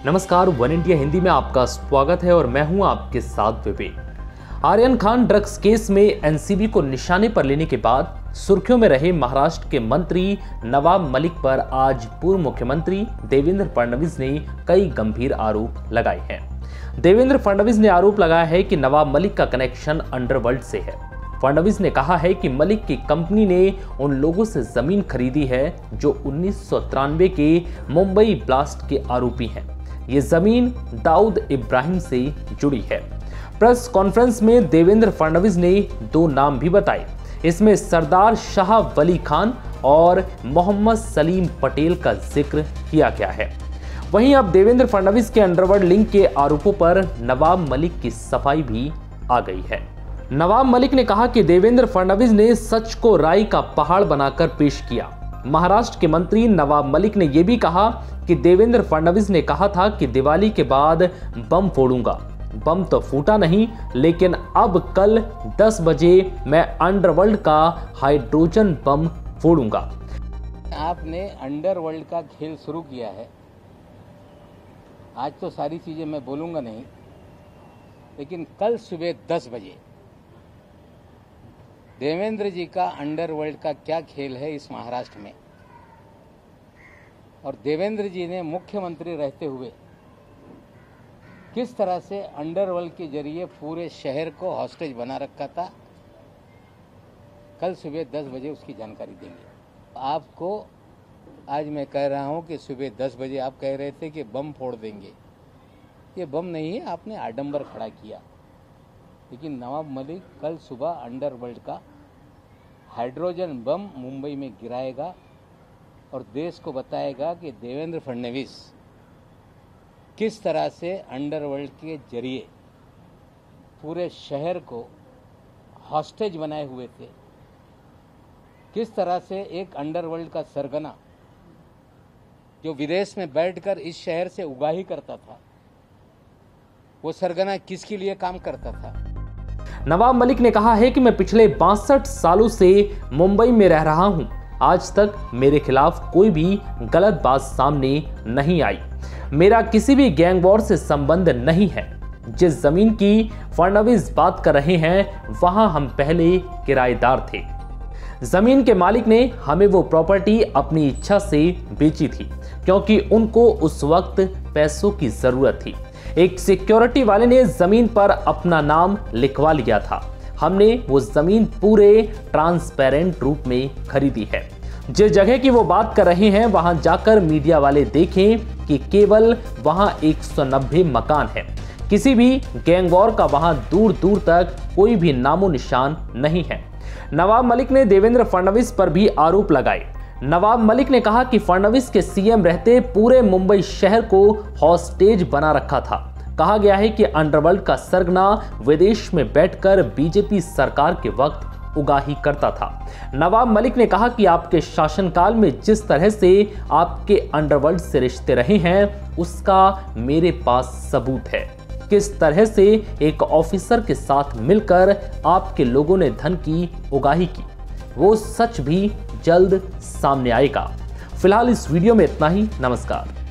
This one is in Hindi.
नमस्कार, वन इंडिया हिंदी में आपका स्वागत है और मैं हूं आपके साथ विवेक। आर्यन खान ड्रग्स केस में एनसीबी को निशाने पर लेने के बाद सुर्खियों में रहे महाराष्ट्र के मंत्री नवाब मलिक पर आज पूर्व मुख्यमंत्री देवेंद्र फडणवीस ने कई गंभीर आरोप लगाए हैं। देवेंद्र फडणवीस ने आरोप लगाया है कि नवाब मलिक का कनेक्शन अंडरवर्ल्ड से है। फडणवीस ने कहा है कि मलिक की कंपनी ने उन लोगों से जमीन खरीदी है जो 1993 के मुंबई ब्लास्ट के आरोपी हैं। ये जमीन दाऊद इब्राहिम से जुड़ी है। प्रेस कॉन्फ्रेंस में देवेंद्र फडणवीस ने दो नाम भी बताए। इसमें सरदार शाह वली खान और मोहम्मद सलीम पटेल का जिक्र किया गया है। वहीं अब देवेंद्र फडणवीस के अंडरवर्ल्ड लिंक के आरोपों पर नवाब मलिक की सफाई भी आ गई है। नवाब मलिक ने कहा कि देवेंद्र फडणवीस ने सच को राई का पहाड़ बनाकर पेश किया। महाराष्ट्र के मंत्री नवाब मलिक ने यह भी कहा कि देवेंद्र फडणवीस ने कहा था कि दिवाली के बाद बम फोड़ूंगा। बम तो फूटा नहीं, लेकिन अब कल 10 बजे मैं अंडरवर्ल्ड का हाइड्रोजन बम फोड़ूंगा। आपने अंडरवर्ल्ड का खेल शुरू किया है। आज तो सारी चीजें मैं बोलूंगा नहीं, लेकिन कल सुबह 10 बजे देवेंद्र जी का अंडरवर्ल्ड का क्या खेल है इस महाराष्ट्र में, और देवेंद्र जी ने मुख्यमंत्री रहते हुए किस तरह से अंडरवर्ल्ड के जरिए पूरे शहर को हॉस्टेज बना रखा था, कल सुबह 10 बजे उसकी जानकारी देंगे आपको। आज मैं कह रहा हूं कि सुबह 10 बजे आप कह रहे थे कि बम फोड़ देंगे। ये बम नहीं है, आपने आडंबर खड़ा किया। लेकिन नवाब मलिक कल सुबह अंडरवर्ल्ड का हाइड्रोजन बम मुंबई में गिराएगा और देश को बताएगा कि देवेंद्र फडणवीस किस तरह से अंडरवर्ल्ड के जरिए पूरे शहर को हॉस्टेज बनाए हुए थे। किस तरह से एक अंडरवर्ल्ड का सरगना जो विदेश में बैठकर इस शहर से उगाही करता था, वो सरगना किसके लिए काम करता था। नवाब मलिक ने कहा है कि मैं पिछले 62 सालों से मुंबई में रह रहा हूं। आज तक मेरे खिलाफ कोई भी गलत बात सामने नहीं आई। मेरा किसी भी गैंग वॉर से संबंध नहीं है। जिस जमीन की फडणवीस बात कर रहे हैं, वहां हम पहले किराएदार थे। जमीन के मालिक ने हमें वो प्रॉपर्टी अपनी इच्छा से बेची थी, क्योंकि उनको उस वक्त पैसों की जरूरत थी। एक सिक्योरिटी वाले ने जमीन पर अपना नाम लिखवा लिया था। हमने वो जमीन पूरे ट्रांसपेरेंट रूप में खरीदी है। जिस जगह की वो बात कर रहे हैं, वहां जाकर मीडिया वाले देखें कि केवल वहां 190 मकान है। किसी भी गैंग वॉर का वहां दूर दूर तक कोई भी नामो निशान नहीं है। नवाब मलिक ने देवेंद्र फडणवीस पर भी आरोप लगाए। नवाब मलिक ने कहा कि फडणवीस के सीएम रहते पूरे मुंबई शहर को हॉस्टेज बना रखा था। कहा गया है कि अंडरवर्ल्ड का सरगना विदेश में बैठकर बीजेपी सरकार के वक्त उगाही करता था। नवाब मलिक ने कहा कि आपके शासनकाल में जिस तरह से आपके अंडरवर्ल्ड से रिश्ते रहे हैं, उसका मेरे पास सबूत है। किस तरह से एक ऑफिसर के साथ मिलकर आपके लोगों ने धन की उगाही की, वो सच भी जल्द सामने आएगा। फिलहाल इस वीडियो में इतना ही। नमस्कार।